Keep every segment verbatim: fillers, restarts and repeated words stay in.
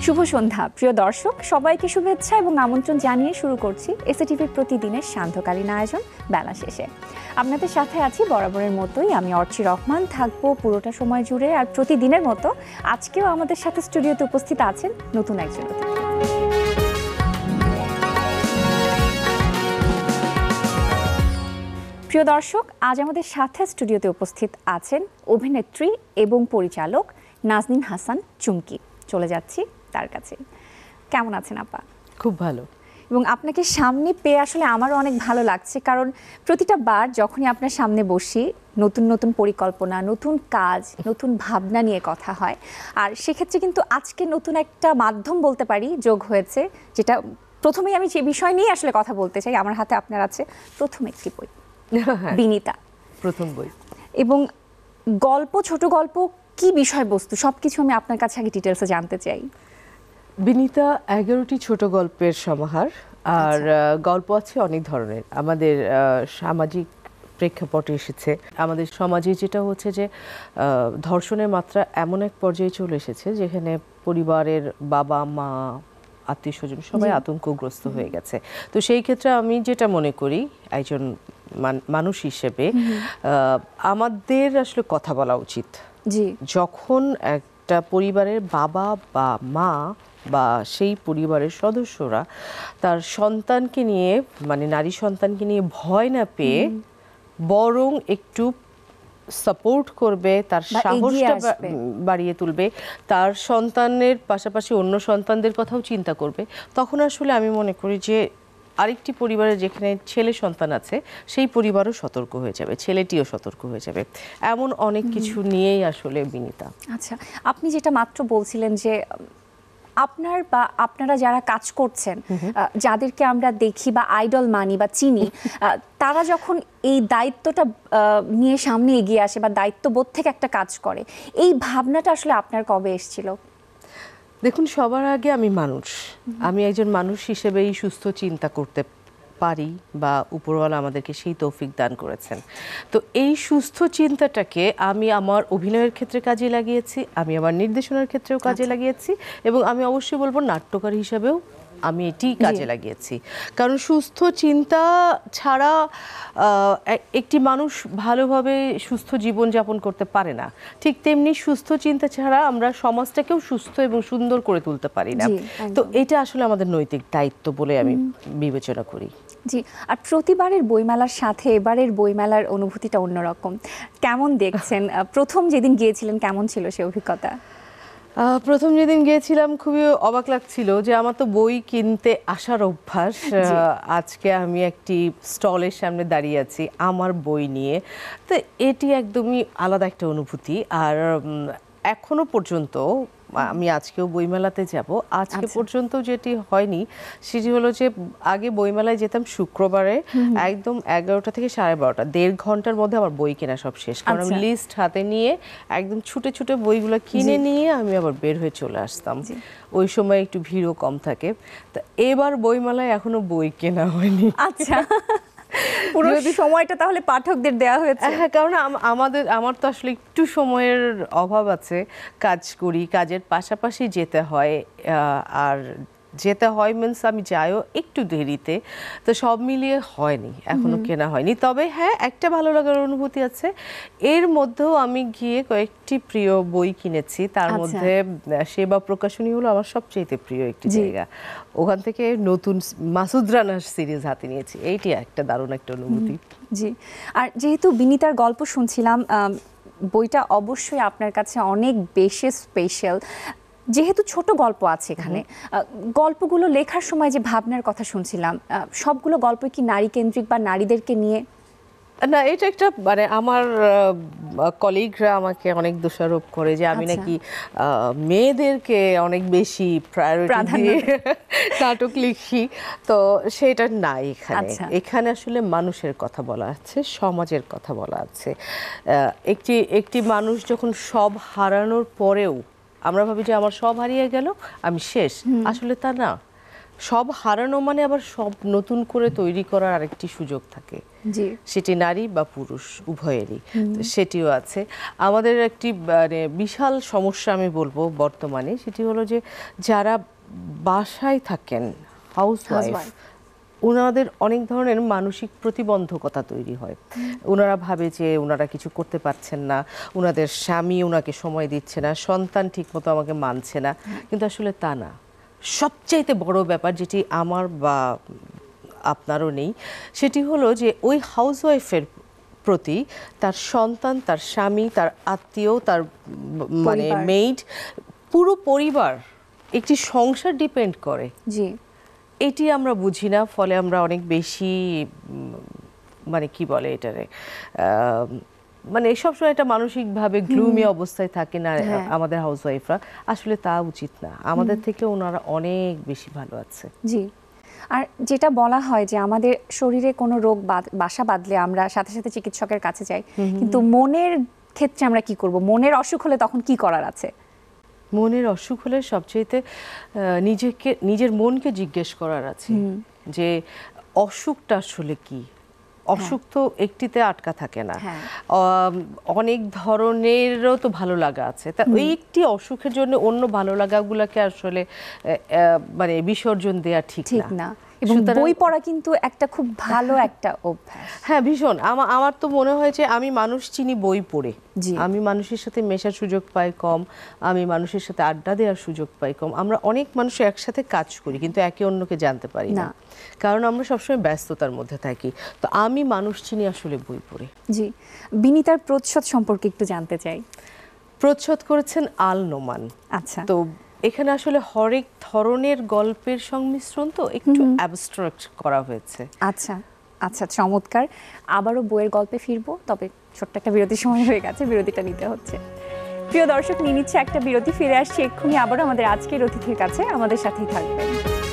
শুভ সন্ধ্যা প্রিয় দর্শক, সবাইকে শুভেচ্ছা এবং আমন্ত্রণ জানিয়ে শুরু করছি এসএটিভির প্রতিদিনের সান্ধ্যকালীন আয়োজন বেলা শেষে। আপনাদের সাথে আছি বরাবরের মতোই আমি অর্চি রহমান, থাকবো পুরোটা সময় জুড়ে। আর প্রতিদিনের মতো আজকেও আমাদের সাথে স্টুডিওতে উপস্থিত আছেন নতুন একজন অতিথি। প্রিয় দর্শক, আজ আমাদের সাথে স্টুডিওতে উপস্থিত আছেন অভিনেত্রী এবং পরিচালক নাজনীন হাসান চুমকি। চলে যাচ্ছি তার কাছে। কেমন আছেন আপা? খুব ভালো। এবং আপনাকে সামনে পেয়ে আসলে আমারও অনেক ভালো লাগছে, কারণ প্রতিটা বার যখনই আপনার সামনে বসি নতুন নতুন পরিকল্পনা, নতুন কাজ, নতুন ভাবনা নিয়ে কথা হয়। আর সেক্ষেত্রে কিন্তু আজকে নতুন একটা মাধ্যম বলতে পারি যোগ হয়েছে, যেটা প্রথমেই আমি যে বিষয় নিয়ে আসলে কথা বলতে চাই। আমার হাতে আপনার আছে প্রথম একটি বই, বিনীতা প্রথম বই। এবং গল্প, ছোট গল্প, কি বিষয়বস্তু সবকিছু আমি আপনার কাছে আগে ডিটেলসে জানতে চাই। বিনীতা এগারোটি ছোট গল্পের সমাহার। আর গল্প আছে অনেক ধরনের, আমাদের সামাজিক প্রেক্ষাপটে এসেছে। আমাদের সমাজে যেটা হচ্ছে যে ধর্ষণের মাত্রা এমন এক পর্যায়ে চলে এসেছে যেখানে পরিবারের বাবা মা আত্মীয় স্বজন সবাই আতঙ্কগ্রস্ত হয়ে গেছে। তো সেই ক্ষেত্রে আমি যেটা মনে করি একজন মানুষ হিসেবে আমাদের আসলে কথা বলা উচিত। জি, যখন একটা পরিবারের বাবা বা মা বা সেই পরিবারের সদস্যরা তার সন্তানকে নিয়ে, মানে নারী সন্তানকে নিয়ে ভয় না পেয়ে বরং একটু সাপোর্ট করবে, তার সাহসটা বাড়িয়ে তুলবে, তার সন্তানের পাশাপাশি অন্য সন্তানদের কথাও চিন্তা করবে, তখন আসলে আমি মনে করি যে আরেকটি পরিবারে যেখানে ছেলে সন্তান আছে সেই পরিবারও সতর্ক হয়ে যাবে, ছেলেটিও সতর্ক হয়ে যাবে। এমন অনেক কিছু নিয়েই আসলে বিনীতা। আচ্ছা, আপনি যেটা মাত্র বলছিলেন যে আপনার বা আপনারা যারা কাজ করছেন, যাদেরকে আমরা দেখি বা আইডল মানি বা চিনি, তারা যখন এই দায়িত্বটা নিয়ে সামনে এগিয়ে আসে বা দায়িত্ববোধ থেকে একটা কাজ করে, এই ভাবনাটা আসলে আপনার কবে এসেছিল? দেখুন, সবার আগে আমি মানুষ, আমি একজন মানুষ হিসেবেই সুস্থ চিন্তা করতে পারি বা উপরওয়ালা আমাদেরকে সেই তৌফিক দান করেছেন। তো এই সুস্থ চিন্তাটাকে আমি আমার অভিনয়ের ক্ষেত্রে কাজে লাগিয়েছি, আমি আমার নির্দেশনার ক্ষেত্রেও কাজে লাগিয়েছি, এবং আমি অবশ্যই বলবো নাট্যকার হিসাবেও আমি এটি কাজে লাগিয়েছি। কারণ সুস্থ চিন্তা ছাড়া একটি মানুষ ভালোভাবে সুস্থ জীবন যাপন করতে পারে না। ঠিক তেমনি সুস্থ চিন্তা ছাড়া আমরা সমাজটাকেও সুস্থ এবং সুন্দর করে তুলতে পারি না। তো এটা আসলে আমাদের নৈতিক দায়িত্ব বলে আমি বিবেচনা করি। জি, আর প্রতিবারের বইমেলার সাথে এবারের বইমেলার অনুভূতিটা অন্যরকম। কেমন দেখছেন? প্রথম যেদিন গিয়েছিলেন কেমন ছিল সে অভিজ্ঞতা? প্রথম যেদিন গিয়েছিলাম খুবই অবাক লাগছিল যে আমার তো বই কিনতে আসার অভ্যাস, আজকে আমি একটি স্টলের সামনে দাঁড়িয়ে আছি আমার বই নিয়ে। তো এটি একদমই আলাদা একটা অনুভূতি। আর এখনো পর্যন্ত আমি আজকেও বইমেলাতে যাব, আজকে পর্যন্ত যেটি হয়নি সেটি হলো যে আগে বইমেলায় যেতাম শুক্রবারে একদম এগারোটা থেকে সাড়ে বারোটা, দেড় ঘন্টার মধ্যে আমার বই কেনা সব শেষ, কারণ আমি লিস্ট হাতে নিয়ে একদম ছুটে ছুটে বইগুলো কিনে নিয়ে আমি আবার বের হয়ে চলে আসতাম। ওই সময় একটু ভিড়ও কম থাকে। তা এবার বইমেলায় এখনো বই কেনা হয়নি। আচ্ছা, পুরো সময়টা তাহলে পাঠকদের দেওয়া হয়েছে? হ্যাঁ, কারণ আমাদের আমার তো আসলে একটু সময়ের অভাব আছে, কাজ করি, কাজের পাশাপাশি যেতে হয়, আর যেতে হয় মিনস আমি যাইও একটু দেরিতে, তো সব মিলিয়ে হয়নি, এখনো কেনা হয়নি। তবে হ্যাঁ, একটা ভালো লাগার অনুভূতি আছে, এর মধ্যেও আমি গিয়ে কয়েকটি প্রিয় বই কিনেছি। তার মধ্যে সেবা প্রকাশনী হলো আমার সবচেয়ে প্রিয় একটি জায়গা, ওখান থেকে নতুন মাসুদ রানার সিরিজ হাতে নিয়েছি, এইটি একটা দারুণ একটা অনুভূতি। জি, আর যেহেতু বিনীতার গল্প শুনছিলাম, বইটা অবশ্যই আপনার কাছে অনেক বেশি স্পেশাল। যেহেতু ছোট গল্প আছে এখানে, গল্পগুলো লেখার সময় যে ভাবনার কথা শুনছিলাম, সবগুলো গল্প কি নারী কেন্দ্রিক বা নারীদেরকে নিয়ে? না, এটা একটা মানে আমার কলিগরা আমাকে অনেক দোষারোপ করে যে আমি নাকি মেয়েদেরকে অনেক বেশি প্রায়োরিটি দিয়ে নাটক লিখি, তো সেটা নাই এখানে। এখানে আসলে মানুষের কথা বলা আছে, সমাজের কথা বলা আছে। একটি একটি মানুষ যখন সব হারানোর পরেও আমরা ভাবি যে আমার সব হারিয়ে গেল, আমি শেষ, আসলে তা না। সব হারানো মানে আবার সব নতুন করে তৈরি করার আরেকটি সুযোগ থাকে, জি সেটি নারী বা পুরুষ উভয়েরই, তো সেটিও আছে। আমাদের একটি মানে বিশাল সমস্যা আমি বলবো বর্তমানে, সেটি হলো যে যারা বাসায় থাকেন, হাউসওয়াইফ, Housewife, ওনাদের অনেক ধরনের মানসিক প্রতিবন্ধকতা তৈরি হয়। ওনারা ভাবে যে ওনারা কিছু করতে পারছেন না, ওনাদের স্বামী ওনাকে সময় দিচ্ছে না, সন্তান ঠিকমতো আমাকে মানছে না, কিন্তু আসলে তা না। সবচাইতে বড় ব্যাপার যেটি আমার বা আপনারও নেই, সেটি হলো যে ওই হাউসওয়াইফের প্রতি তার সন্তান, তার স্বামী, তার আত্মীয়, তার মানে পরিবার। মেইড, পুরো পরিবার, একটি সংসার ডিপেন্ড করে। জি এটি আমরা বুঝি না, ফলে আমরা অনেক বেশি উম, মানে কি বলে এটারে আহ, মানে সবসময় একটা মানসিকভাবে গ্লুমি অবস্থায় থাকে না হ্যাঁ। আমাদের হাউসওয়াইফরা। আসলে তা উচিত না, আমাদের থেকে ওনারা অনেক বেশি ভালো আছে। জি আর যেটা বলা হয় যে আমাদের শরীরে কোনো রোগ বাদ- বাসা বাঁধলে আমরা সাথে সাথে চিকিৎসকের কাছে যাই, কিন্তু মনের ক্ষেত্রে আমরা কি করব? মনের অসুখ হলে তখন কি করার আছে? মনের অসুখ হলে সবচেয়েতে আহ, নিজেকে, নিজের মনকে জিজ্ঞেস করার আছে যে অসুখটা আসলে কি। অসুখ তো একটিতে আটকা থাকে না, হ্যাঁ। আম, অনেক ধরনেরও তো ভালো লাগা আছে। তা ওই একটি অসুখের জন্য অন্য ভালো লাগাগুলোকে আসলে আহ, আহ, মানে বিসর্জন দেয়া ঠিক ঠিক না। না। এবং সুতরাং- বই পড়া কিন্তু একটা খুব ভালো একটা অভ্যাস। হ্যাঁ ভীষণ। আমার আমার তো মনে হয় যে আমি মানুষ চিনি বই পড়ে। জি। আমি মানুষের সাথে মেশার সুযোগ পাই কম, আমি মানুষের সাথে আড্ডা দেওয়ার সুযোগ পাই কম। আমরা অনেক মানুষ একসাথে কাজ করি কিন্তু একে অন্যকে জানতে পারি না, না। কারণ আমরা সবসময় ব্যস্ততার মধ্যে থাকি। তো আমি মানুষ চিনি আসলে বই পড়ে। জি বিনীতার প্রচ্ছদ সম্পর্কে একটু জানতে চাই। প্রচ্ছদ করেছেন আল নোমান। আচ্ছা তো এখানে আসলে হরেক ধরনের গল্পের সংমিশ্রণ, তো একটু অ্যাবস্ট্রাক্ট করা হয়েছে। আচ্ছা আচ্ছা চমৎকার। আবারও বইয়ের গল্পে ফিরবো, তবে ছোট্ট একটা বিরতির সময় হয়ে গেছে, বিরতিটা নিতে হচ্ছে। প্রিয় দর্শক, নিয়ে নিচ্ছে একটা বিরতি, ফিরে আসছি এক্ষুনি আবারও আমাদের আজকের অতিথির কাছে, আমাদের সাথেই থাকবেন।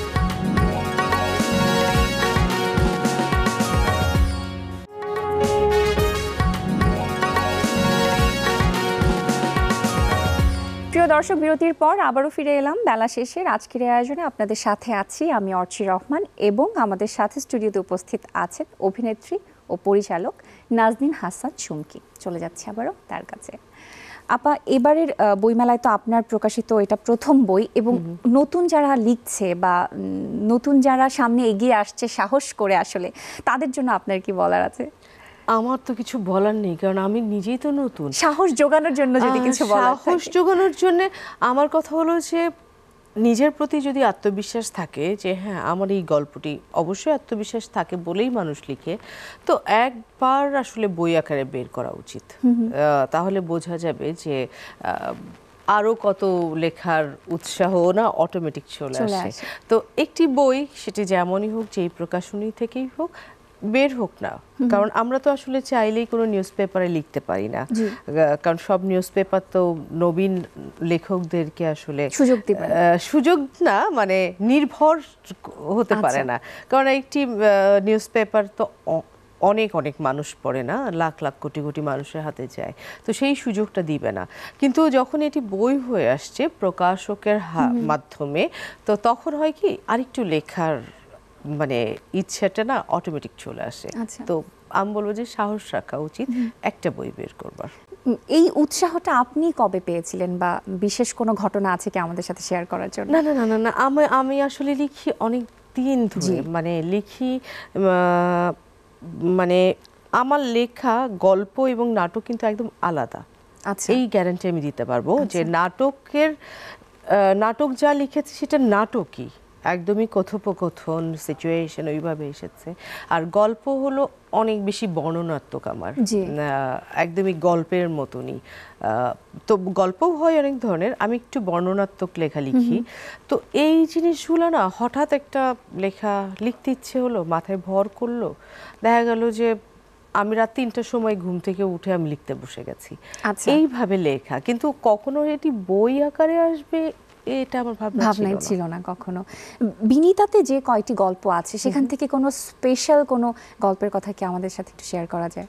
প্রিয় দর্শক, বিরতির পর আবারও ফিরে এলাম বেলা শেষের আজকের এই আয়োজনে। আপনাদের সাথে আছি আমি অর্চি রহমান, এবং আমাদের সাথে স্টুডিওতে উপস্থিত আছেন অভিনেত্রী ও পরিচালক নাজনীন হাসান চুমকি। চলে যাচ্ছে আবারও তার কাছে। আপা, এবারের আহ, বইমেলায় তো আপনার প্রকাশিত এটা প্রথম বই, এবং নতুন যারা লিখছে বা উম, নতুন যারা সামনে এগিয়ে আসছে সাহস করে, আসলে তাদের জন্য আপনার কি বলার আছে? আমার তো কিছু বলার নেই, কারণ আমি নিজেই তো নতুন। সাহস জোগানোর জন্য যদি আহ, কিছু বলার সাহস থাকে। জোগানোর জন্য আমার কথা হলো যে নিজের প্রতি যদি আত্মবিশ্বাস থাকে যে হ্যাঁ আমার এই গল্পটি, অবশ্যই আত্মবিশ্বাস থাকে বলেই মানুষ লিখে, তো একবার আসলে বই আকারে বের করা উচিত। আহ, তাহলে বোঝা যাবে যে আহ, আরো কত লেখার উৎসাহ না অটোমেটিক চলে চলে আসে। আসে। তো একটি বই, সেটি যেমনই হোক, যেই প্রকাশনী থেকেই হোক, বের হোক না, কারণ আমরা তো আসলে চাইলেই কোনো নিউজ পেপারে লিখতে পারি না। জি। আহ, কারণ সব নিউজ পেপার তো নবীন লেখকদেরকে আসলে সুযোগ দিবেন। আহ, সুযোগ না, মানে নির্ভর হতে পারে আচ্ছা। না, কারণ একটি নিউজ পেপার তো অ- অনেক অনেক মানুষ পড়ে না, লাখ লাখ কোটি কোটি মানুষের হাতে যায়, তো সেই সুযোগটা দিবে না। কিন্তু যখন এটি বই হয়ে আসছে প্রকাশকের হা- মাধ্যমে, তো তখন হয় কি আরেকটু লেখার মানে ইচ্ছাটা না অটোমেটিক চলে আসে। আচ্ছা। তো আমি বলবো যে সাহস রাখা উচিত একটা বই বের করবার। উম, এই উৎসাহটা আপনি কবে পেয়েছিলেন, বা বিশেষ কোনো ঘটনা আছে কি আমাদের সাথে শেয়ার করার জন্য? না না না না না আমি আমি আসলে লিখি অনেক দিন ধরে, জি। মানে লিখি আহ, মানে আমার লেখা গল্প এবং নাটক কিন্তু একদম আলাদা। আচ্ছা। এই গ্যারান্টি আমি দিতে পারবো যে আচ্ছা। নাটকের আহ, নাটক যা লিখেছি সেটা নাটকই, একদমই কথোপকথন সিচুয়েশন ওইভাবে এসেছে। আর গল্প হলো অনেক বেশি বর্ণনাত্মক আমার, জি। আহ, একদমই গল্পের মতনই। আহ, তো গল্পও হয় অনেক ধরনের, আমি একটু বর্ণনাত্মক লেখা লিখি। তো এই জিনিসগুলো না হঠাৎ একটা লেখা লিখতে ইচ্ছে হলো, মাথায় ভর করলো, দেখা গেল যে আমি রাত তিনটার সময় ঘুম থেকে উঠে আমি লিখতে বসে গেছি। আচ্ছা। এইভাবে লেখা, কিন্তু কখনো এটি বই আকারে আসবে এটা আমার ভাবনা ভাবনাই ছিল না। ছিল না কখনো। বিনীতাতে যে কয়টি গল্প আছে সেখান থেকে কোনো স্পেশাল কোনো গল্পের কথা কি আমাদের সাথে একটু শেয়ার করা যায়?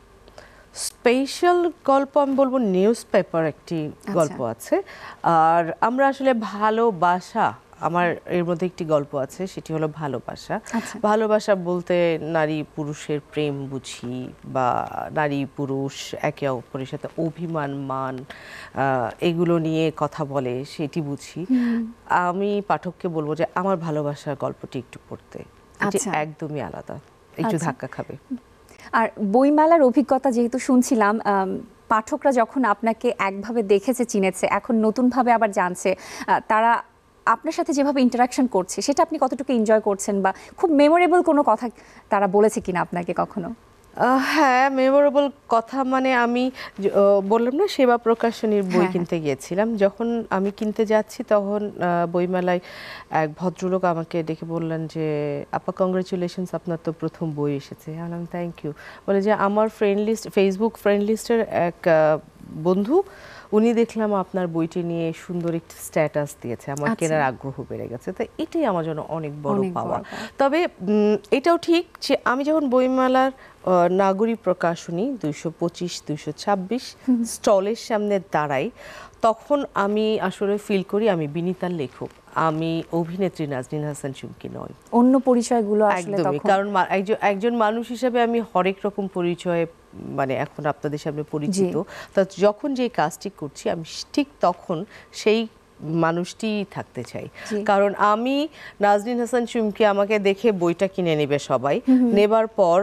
স্পেশাল গল্প আমি বলবো নিউজ পেপার একটি গল্প আছে। আর আমরা আসলে ভালোবাসা আমার এর মধ্যে একটি গল্প আছে, সেটি হলো ভালোবাসা। আচ্ছা। ভালোবাসা বলতে নারী পুরুষের প্রেম বুঝি, বা নারী পুরুষ একে অপরের সাথে অভিমান মান আহ, এগুলো নিয়ে কথা বলে সেটি বুঝি। আমি পাঠককে বলবো যে আমার ভালোবাসার গল্পটি একটু পড়তে, এটি আচ্ছা। একদমই আলাদা, একটু আচ্ছা। ধাক্কা খাবে। আর বইমেলার অভিজ্ঞতা যেহেতু শুনছিলাম, আম, পাঠকরা যখন আপনাকে একভাবে দেখেছে চিনেছে, এখন নতুনভাবে আবার জানছে, আহ, তারা আপনার সাথে যেভাবে ইন্টারাকশন করছে সেটা আপনি কতটুকু এনজয় করছেন, বা খুব মেমোরেবল কোনো কথা তারা বলেছে কিনা আপনাকে কখনো? আহ, হ্যাঁ, মেমোরেবল কথা মানে আমি য- আহ, বললাম না সেবা প্রকাশনীর বই হ্যাঁ, কিনতে গিয়েছিলাম, যখন আমি কিনতে যাচ্ছি তখন আহ, বইমেলায় এক ভদ্রলোক আমাকে ডেকে বললেন যে আপা কংগ্রেচুলেশনস, আপনার তো প্রথম বই এসেছে। আমি বললাম থ্যাংক ইউ। বলে যে আমার ফ্রেন্ড লিস্ট, ফেসবুক ফ্রেন্ড লিস্টের এক আহ, বন্ধু, উনি দেখলাম আপনার বইটি নিয়ে সুন্দর একটি স্ট্যাটাস দিয়েছে, আমার আচ্ছা। কেনার আগ্রহ বেড়ে গেছে। তো এটাই আমার জন্য অনেক বড় অনেক বড় পাওয়া। পাওয়া। তবে উম, এটাও ঠিক যে আমি যখন বইমেলার আহ, নাগরিক প্রকাশনী দুইশো পঁচিশ দুইশো ছাব্বিশ স্টলের সামনে দাঁড়াই, তখন আমি আসলে ফিল করি আমি বিনীতার লেখক, আমি অভিনেত্রী নাজনীন হাসান চুমকি নয়। অন্য পরিচয়গুলো আসলে একদমই, তখন কারণ মা- একজন একজন মানুষ হিসেবে আমি হরেক রকম পরিচয়ে মানে এখন আপনাদের সামনে পরিচিত। তা যখন যে কাজটি করছি আমি ঠিক তখন সেই মানুষটি থাকতে চাই। জি। কারণ আমি নাজনীন হাসান চুমকি, আমাকে দেখে বইটা কিনে নেবে সবাই, নেবার পর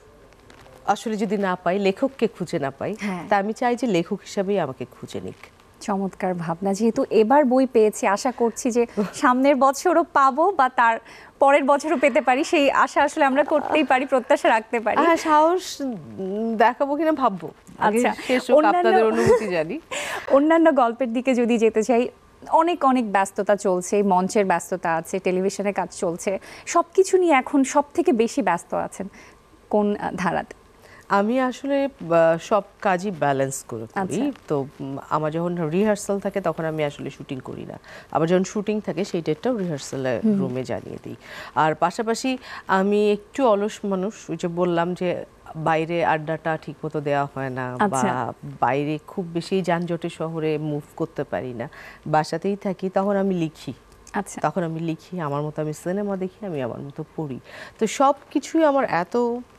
আসলে যদি না পাই, লেখককে খুঁজে না পাই, হ্যাঁ। তা আমি চাই যে লেখক হিসাবেই আমাকে খুঁজে নিক। চমৎকার ভাবনা। যেহেতু এবার বই পেয়েছি, আশা করছি যে সামনের বছরও পাবো বা তার পরের বছরও পেতে পারি, সেই আশা আসলে আমরা করতেই পারি, প্রত্যাশা রাখতে পারি। হ্যাঁ, সাহস উম, দেখাবো কিনা ভাববো, আগে আচ্ছা, শেষ হোক, অন্যান্য- আপনাদের অনুভূতি জানি। অন্যান্য গল্পের দিকে যদি যেতে চাই, অনেক অনেক ব্যস্ততা চলছে, মঞ্চের ব্যস্ততা আছে, টেলিভিশনের কাজ চলছে, সবকিছু নিয়ে এখন সব থেকে বেশি ব্যস্ত আছেন কোন আহ, ধারাতে? আমি আসলে আহ, সব কাজই ব্যালেন্স করে করি। আচ্ছা। তো উম, আমার যখন রিহার্সাল থাকে তখন আমি আসলে শুটিং করি না, আবার যখন শুটিং থাকে সেই ডেটটাও রিহার্সালের রুমে জানিয়ে দিই। আর পাশাপাশি আমি একটু অলস মানুষ, ওই যে বললাম যে বাইরে আড্ডাটা ঠিক মতো দেওয়া হয় না, বা আচ্ছা। বাইরে খুব বেশি যানজটে শহরে মুভ করতে পারি না, বাসাতেই থাকি, তখন আমি লিখি। আচ্ছা। তখন আমি লিখি আমার মতো, আমি সিনেমা দেখি, আমি আমার মতো পড়ি। তো সব কিছুই আমার এত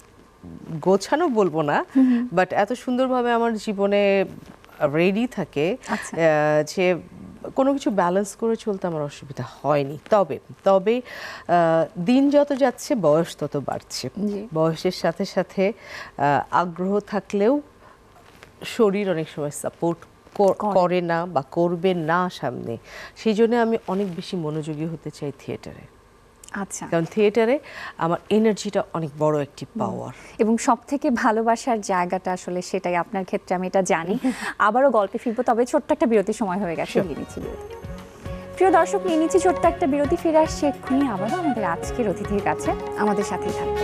গোছানো বলবো না, বাট এত সুন্দরভাবে আমার জীবনে রেডি থাকে আচ্ছা। আহ, যে কোনো কিছু ব্যালেন্স করে চলতে আমার অসুবিধা হয়নি। তবে তবে আহ, দিন যত যাচ্ছে বয়স তত বাড়ছে। জি। বয়সের সাথে সাথে আহ, আগ্রহ থাকলেও শরীর অনেক সময় সাপোর্ট করে। করে না বা করবে না সামনে। সেই জন্য আমি অনেক বেশি মনোযোগী হতে চাই থিয়েটারে, আচ্ছা। কারণ থিয়েটারে আমার এনার্জিটা অনেক বড় একটি পাওয়ার। এবং সব থেকে ভালোবাসার জায়গাটা আসলে সেটাই আপনার ক্ষেত্রে, আমি এটা জানি। আবারও গল্পে ফিরবো, তবে ছোট্ট একটা বিরতির সময় হয়ে গেছে, নিয়ে নিচ্ছি বিরতি। প্রিয় দর্শক, নিয়ে নিচ্ছি ছোট্ট একটা বিরতি, ফিরে আসছি এক্ষুনি আবারও আমাদের আজকের অতিথির কাছে। আমাদের সাথেই থাকবে।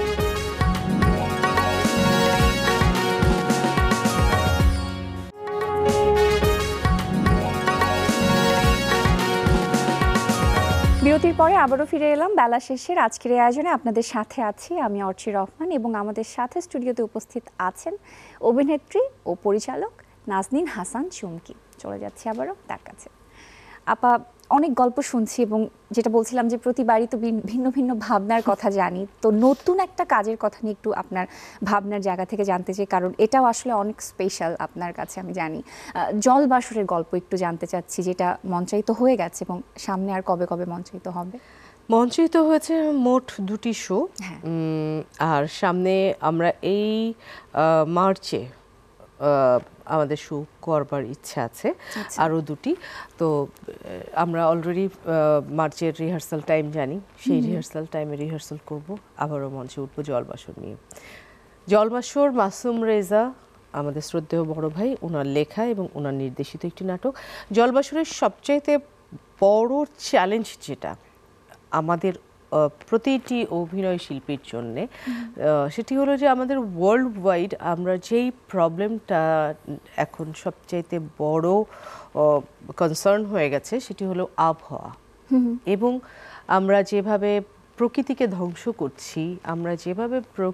বিরতির পরে আবারও ফিরে এলাম বেলা শেষের আজকের এই আয়োজনে। আপনাদের সাথে আছি আমি অর্চি রহমান, এবং আমাদের সাথে স্টুডিওতে উপস্থিত আছেন অভিনেত্রী ও পরিচালক নাজনীন হাসান চুমকি। চলে যাচ্ছি আবারও তার কাছে। আপা, অনেক গল্প শুনছি, এবং যেটা বলছিলাম যে প্রতিবারই তো ভিন- ভিন্ন ভিন্ন ভাবনার কথা জানি, তো নতুন একটা কাজের কথা নিয়ে একটু আপনার ভাবনার জায়গা থেকে জানতে চাই, কারণ এটাও আসলে অনেক স্পেশাল আপনার কাছে, আমি জানি। আহ, জলবাসরের গল্প একটু জানতে চাচ্ছি, যেটা মঞ্চায়িত হয়ে গেছে এবং সামনে আর কবে কবে মঞ্চায়িত হবে? মঞ্চায়িত হয়েছে মোট দুটি শো, হ্যাঁ। আর সামনে আমরা এই আহ, মার্চে আহ, আমাদের শো করবার ইচ্ছা আছে, আচ্ছা। আরও দুটি। তো আহ, আমরা অলরেডি মার্চের রিহার্সাল টাইম জানি, সেই রিহার্সাল টাইমে রিহার্সাল করব, আবারও মঞ্চে উঠবো জলবাসর নিয়ে। জলবাসর মাসুম রেজা আমাদের শ্রদ্ধেয় বড় ভাই, ওনার লেখা এবং ওনার নির্দেশিত একটি নাটক। জলবাসরের সবচাইতে বড় চ্যালেঞ্জ যেটা আমাদের আহ, প্রতিটি অভিনয় শিল্পীর জন্যে, আহ, সেটি হলো যে আমাদের ওয়ার্ল্ড ওয়াইড আমরা যেই প্রবলেমটা এখন সবচাইতে বড় কনসার্ন হয়ে গেছে, সেটি হলো আবহাওয়া। এবং আমরা যেভাবে প্রকৃতিকে ধ্বংস করছি, আমরা যেভাবে প্রকৃতি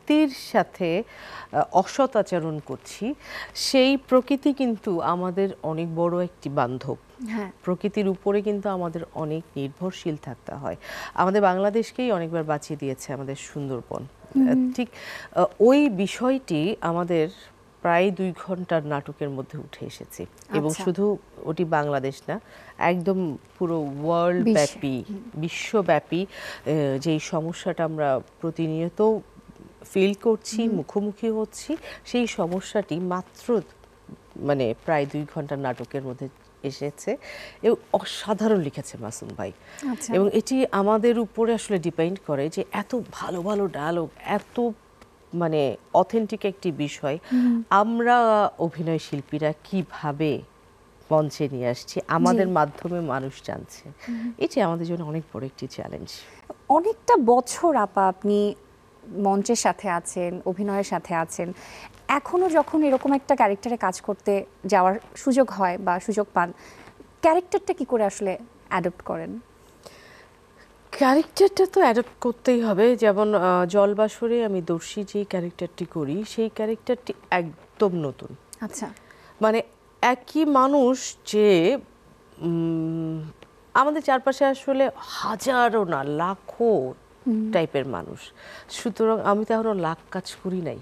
প্রকৃতির সাথে আহ, অসৎ আচরণ করছি, সেই প্রকৃতি কিন্তু আমাদের অনেক বড় একটি বান্ধব। হ্যাঁ প্রকৃতির উপরে কিন্তু আমাদের অনেক নির্ভরশীল থাকতে হয়। আমাদের বাংলাদেশকেই অনেকবার বাঁচিয়ে দিয়েছে আমাদের সুন্দরবন। আহ, ঠিক আহ, ওই বিষয়টি আমাদের প্রায় দুই ঘন্টার নাটকের মধ্যে উঠে এসেছে এবং আচ্ছা। শুধু ওটি বাংলাদেশ না, একদম পুরো ওয়ার্ল্ড বিশ্বে। ব্যাপী, বিশ্বব্যাপী আহ, যেই সমস্যাটা আমরা প্রতিনিয়ত ফিল করছি, মুখোমুখি হচ্ছি, সেই সমস্যাটি মাত্র মানে প্রায় দুই ঘন্টার নাটকের মধ্যে এসেছে এবং অসাধারণ লিখেছে মাসুম ভাই। আচ্ছা এবং এটি আমাদের উপরে আসলে ডিপেন্ড করে যে এত ভালো ভালো ডায়লগ, এত মানে অথেন্টিক একটি বিষয় আমরা অভিনয় শিল্পীরা কিভাবে মঞ্চে নিয়ে আসছি, আমাদের মাধ্যমে মানুষ জানছে। এটি আমাদের জন্য অনেক বড় একটি চ্যালেঞ্জ। অনেকটা বছর আপা আপনি মঞ্চের সাথে আছেন, অভিনয়ের সাথে আছেন, এখনো যখন এরকম একটা ক্যারেক্টারে কাজ করতে যাওয়ার সুযোগ হয় বা সুযোগ পান, ক্যারেক্টারটা কি করে আসলে অ্যাডপ্ট করেন? ক্যারেক্টারটা তো অ্যাডপ্ট করতেই হবে। যেমন আহ, জলবাসরে আমি দর্শী যেই ক্যারেক্টারটি করি, সেই ক্যারেক্টারটি একদম নতুন। আচ্ছা মানে একই মানুষ যে উম, আমাদের চারপাশে আসলে হাজারো না লাখো টাইপের মানুষ, সুতরাং আমি তো এখনো লাখ কাজ করি নাই।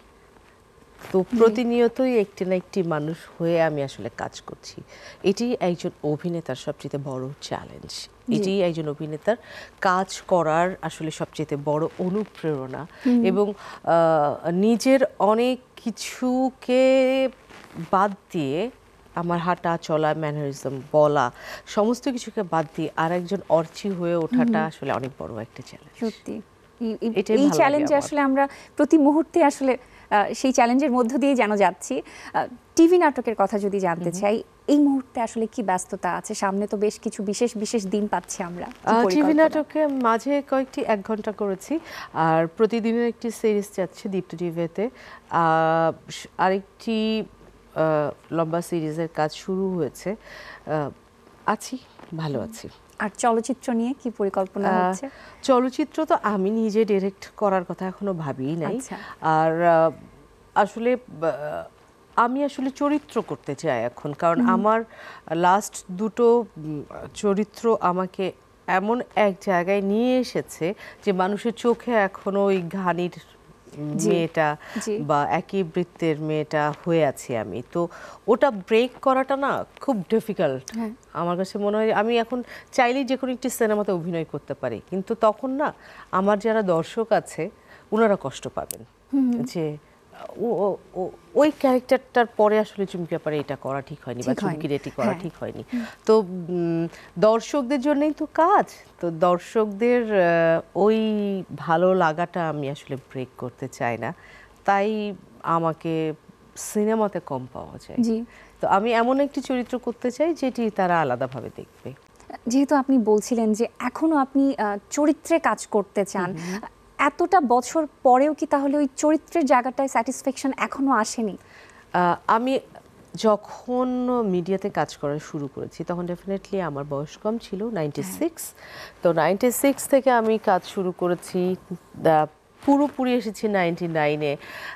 তো প্রতিনিয়তই একটি না একটি মানুষ হয়ে আমি আসলে কাজ করছি। এটি একজন অভিনেতার সবচেয়ে বড় চ্যালেঞ্জ। এটি একজন অভিনেতার কাজ করার আসলে সবচেয়ে বড় অনুপ্রেরণা এবং আহ, নিজের অনেক কিছুকে বাদ দিয়ে, আমার হাঁটা চলা, ম্যানারিজম, বলা, সমস্ত কিছুকে বাদ দিয়ে আর একজন অর্চি হয়ে ওঠাটা আসলে অনেক বড় একটা চ্যালেঞ্জ। সত্যি এই- এই- এটাই এই ভালো লাগে চ্যালেঞ্জে আমার। আসলে আমরা প্রতি মুহূর্তে আসলে আহ, সেই চ্যালেঞ্জের মধ্য দিয়ে যেন যাচ্ছি। টিভি নাটকের কথা যদি জানতে চাই, এই মুহূর্তে আসলে কি ব্যস্ততা আছে? সামনে তো বেশ কিছু বিশেষ বিশেষ দিন পাচ্ছি আমরা। কি টিভি পরিকল্পনা? নাটকে মাঝে কয়েকটি এক ঘন্টা করেছি, আর প্রতিদিনের একটি সিরিজ যাচ্ছে দীপ্ত টিভিতে। আহ, স- আরেকটি আহ, লম্বা সিরিজের কাজ শুরু হয়েছে। আহ, আছি, ভালো আছি। আর চলচ্চিত্র নিয়ে কি পরিকল্পনা আহ, হচ্ছে? চলচ্চিত্র তো আমি নিজে ডিরেক্ট করার কথা এখনো ভাবিই নাই। আচ্ছা। আর আহ, আসলে আহ, আমি আসলে চরিত্র করতে চাই এখন, কারণ আমার লাস্ট দুটো উম, চরিত্র আমাকে এমন এক জায়গায় নিয়ে এসেছে যে মানুষের চোখে এখনো ওই ঘানির জি, মেয়েটা জি। বা একই বৃত্তের মেয়েটা হয়ে আছি আমি। তো ওটা ব্রেক করাটা না খুব ডিফিকাল্ট। হ্যাঁ। আমার কাছে মনে হয় আমি এখন চাইলেই যে কোনো একটি সিনেমাতে অভিনয় করতে পারি, কিন্তু তখন না আমার যারা দর্শক আছে ওনারা কষ্ট পাবেন যে ও- ও- ও- ওই ক্যারেক্টারটার পরে আসলে চুমকি পারে এটা করা ঠিক হয়নি বা ঠিক হয়নি। চুমকি রেটি করা হ্যাঁ। ঠিক হয়নি। তো উম, দর্শকদের জন্যই তো কাজ, তো দর্শকদের আহ, ওই ভালো লাগাটা আমি আসলে ব্রেক করতে চাই না, তাই আমাকে সিনেমাতে কম পাওয়া যায়। জি। তো আমি এমন একটি চরিত্র করতে চাই যেটি তারা আলাদাভাবে দেখবে। যেহেতু আপনি বলছিলেন যে এখনো আপনি আহ, চরিত্রে কাজ করতে চান, এতটা বছর পরেও কি তাহলে ওই চরিত্রের জায়গাটায় স্যাটিসফ্যাকশন এখনো আসেনি? আহ, আমি যখন মিডিয়াতে কাজ করা শুরু করেছি তখন ডেফিনেটলি আমার বয়স কম ছিল, নাইনটি সিক্স। তো নাইনটি সিক্স থেকে আমি কাজ শুরু করেছি, দা- পুরোপুরি এসেছি নাইনটি নাইনে।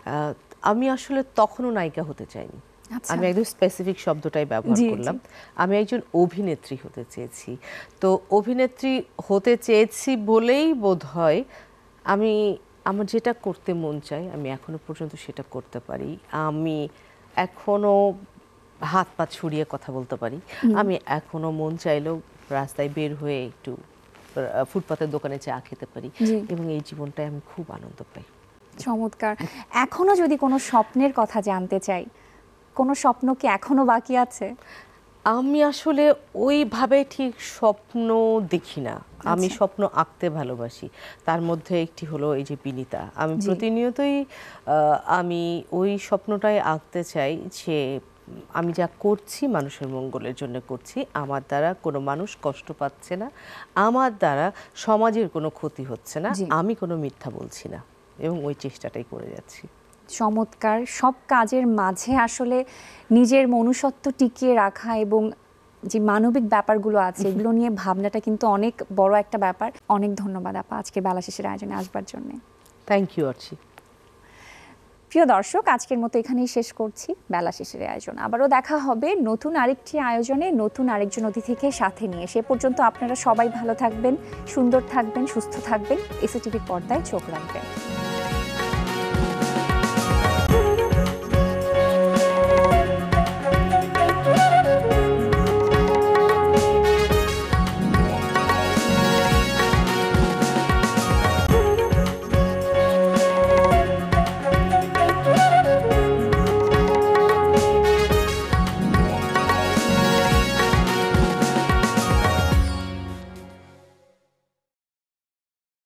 আমি আসলে তখনও নায়িকা হতে চাইনি, আচ্ছা। আমি একদম স্পেসিফিক শব্দটাই ব্যবহার জি, জি। করলাম। আমি একজন অভিনেত্রী হতে চেয়েছি। তো অভিনেত্রী হতে চেয়েছি বলেই বোধ হয় আমি আমার যেটা করতে মন চাই আমি এখনো পর্যন্ত সেটা করতে পারি। আমি এখনো হাত পা ছড়িয়ে কথা বলতে পারি। আমি এখনো মন চাইলেও রাস্তায় বের হয়ে একটু আহ, ফুটপাতের দোকানে চা খেতে পারি জি। এবং এই জীবনটায় আমি খুব আনন্দ পাই। চমৎকার। এখনো যদি কোনো স্বপ্নের কথা জানতে চাই, কোনো স্বপ্ন কি এখনো বাকি আছে? আমি আসলে ওইভাবে ঠিক স্বপ্ন দেখি না। আমি আচ্ছা। স্বপ্ন আঁকতে ভালোবাসি। তার মধ্যে একটি হলো এই যে বিনীতা। আমি জি। প্রতিনিয়তই আহ, আমি ওই স্বপ্নটাই আঁকতে চাই যে উম, আমি যা করছি মানুষের মঙ্গলের জন্য করছি, আমার দ্বারা কোনো মানুষ কষ্ট পাচ্ছে না, আমার দ্বারা সমাজের কোনো ক্ষতি হচ্ছে না, জি। আমি কোনো মিথ্যা বলছি না, এবং ওই চেষ্টাটাই করে যাচ্ছি। চমৎকার। সব কাজের মাঝে আসলে নিজের মনুষ্যত্ব টিকিয়ে রাখা এবং যে মানবিক ব্যাপারগুলো আছে এগুলো নিয়ে ভাবনাটা কিন্তু অনেক বড় একটা ব্যাপার। অনেক ধন্যবাদ আপা আজকে বেলা শেষের আয়োজনে আসবার জন্য। Thank you Archi. প্রিয় দর্শক, আজকের মতো এখানেই শেষ করছি বেলা শেষের আয়োজন। আবারও দেখা হবে নতুন আরেকটি আয়োজনে, নতুন আরেকজন অতিথিকে সাথে নিয়ে। সে পর্যন্ত আপনারা সবাই ভালো থাকবেন, সুন্দর থাকবেন, সুস্থ থাকবেন, এসএটিভির পর্দায় চোখ রাখবেন।